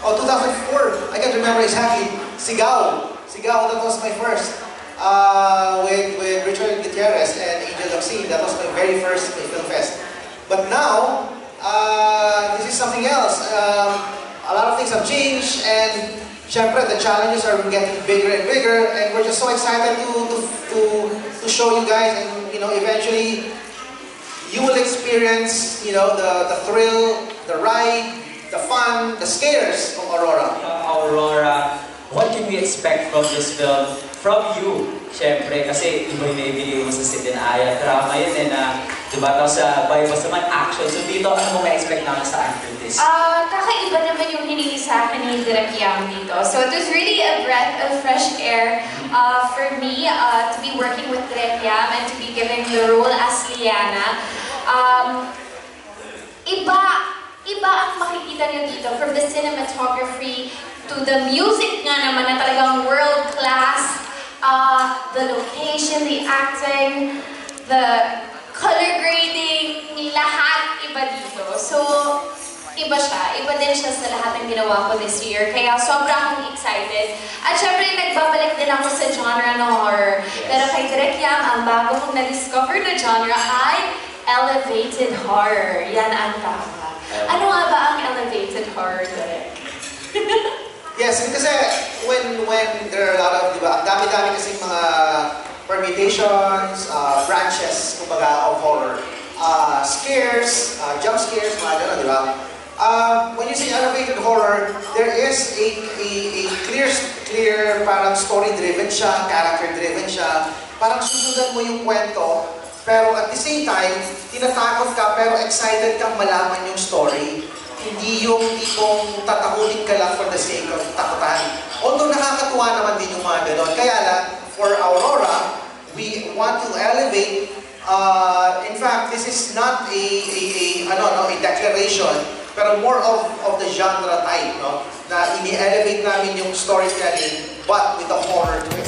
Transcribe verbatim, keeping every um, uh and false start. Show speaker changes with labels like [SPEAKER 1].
[SPEAKER 1] Oh, two thousand four. I can't remember exactly. Sigaw. Sigaw, that was my first. Uh, with, with Richard Gutierrez and Angel Obscene. That was my very first film fest. But now, uh, this is something else. Um, a lot of things have changed, and syempre, the challenges are getting bigger and bigger, and we're just so excited to, to, to, to show you guys, and you know, eventually, you will experience, you know, the, the thrill, the ride, the fun, the scares of Aurora.
[SPEAKER 2] Uh, Aurora, what can we expect from this film? From you, syempre, kasi iba yung naibigay mo sa Sidenaya. Drama yun eh na, diba, tapos sa Viva naman action. So dito, ano mo ma-expect naman sa actor this?
[SPEAKER 3] Uh, kakaiba naman yung hinili sa akin ni Direk Yam dito. So it was really a breath of fresh air uh, for me uh, to be working with Direk Yam and to be given the role as Leana. Um, iba, iba ang makikita niyo dito, from the cinematography to the music nga naman na talagang world-class. Uh, the location, the acting, the color grading, lahat iba dito. So, iba siya. Iba din siya sa lahat ng ginawa ko this year. Kaya sobrang akong excited. At syempre, nagbabalik din ako sa genre ng horror. Pero kay Direk Yam, ang bago kong na-discover na genre ay elevated horror. Yan ang tama. Ano nga ba ang elevated horror, Direk?
[SPEAKER 1] Yes, kasi when when there are a lot of, di ba, ang dami-dami kasing mga permutations, uh, branches, kumbaga, of horror. Uh, scares, uh, jump scares, mga gano'n, di ba? Uh, when you say elevated horror, there is a, a, a clear, clear, parang story-driven siya, character-driven siya. Parang susundan mo yung kwento, pero at the same time, tinatakot ka, pero excited kang malaman yung story. Hindi yung tipong tatakutin ka lang for the sake of takutan. Although nakakatuwa naman din yung mga ganon. Kaya lang, for Aurora, we want to elevate, uh, in fact, this is not a, a, a, ano, no, a declaration, pero more of, of the genre type, no? Na ini-elevate namin yung storytelling, but with a horror twist.